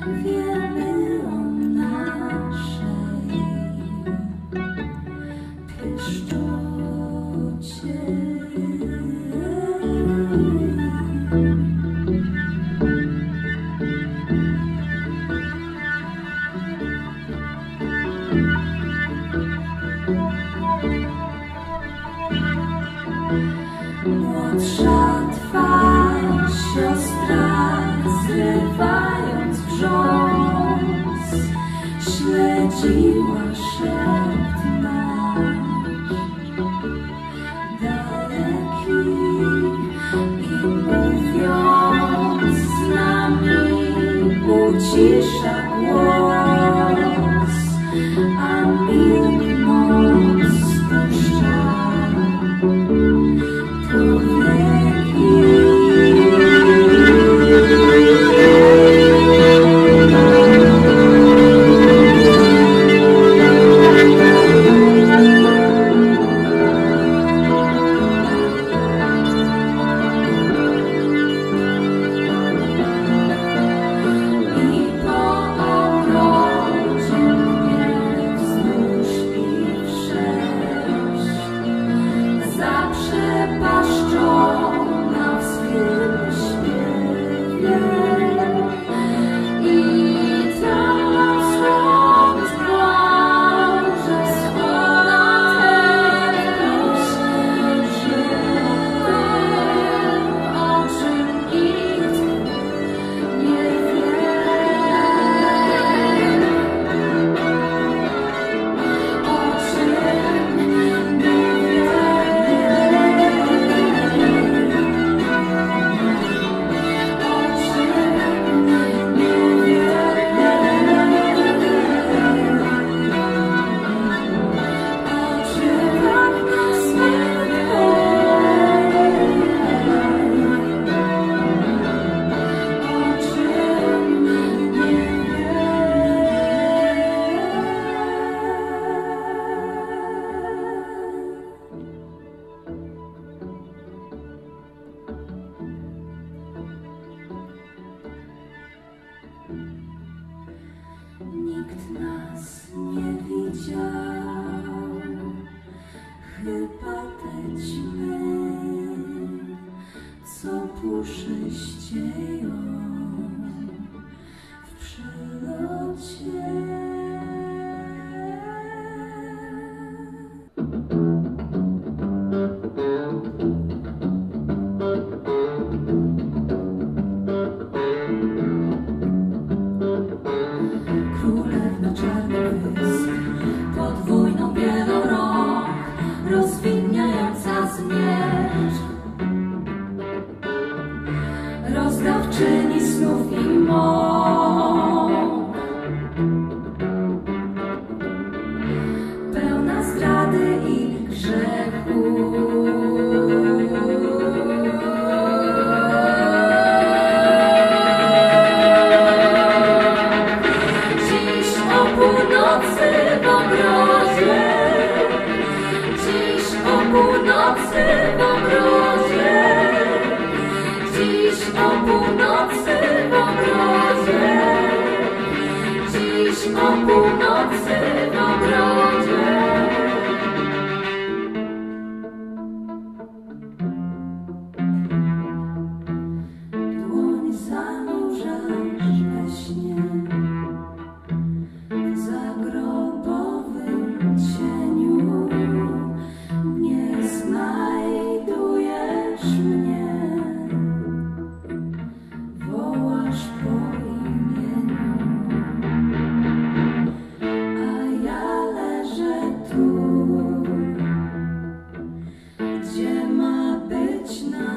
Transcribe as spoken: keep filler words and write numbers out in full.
wiemy o naszej pieszczocie. Młodsza twa siostra, zrywając brząz, śledziła szept nasz daleki i mówiąc z nami ucisza głos, a milknąc spuszcza Nikt nas nie widział, chyba te ćmy, co puszyścieją w przylocie. Królewna czarnych wysp, podwójną wielorąk, rozwidniająca zmierzch, rozdawczyni snów i mąk, pełna zdrady i grzechu. Północy w ogrodzie, dziś o północy w ogrodzie, dziś o północy w ogrodzie. Dłoń zanurzasz we śnie, w zagrobowym cieniu. Nie znajdujesz mnie, wołasz po imieniu, a ja leżę tu, gdzie ma być na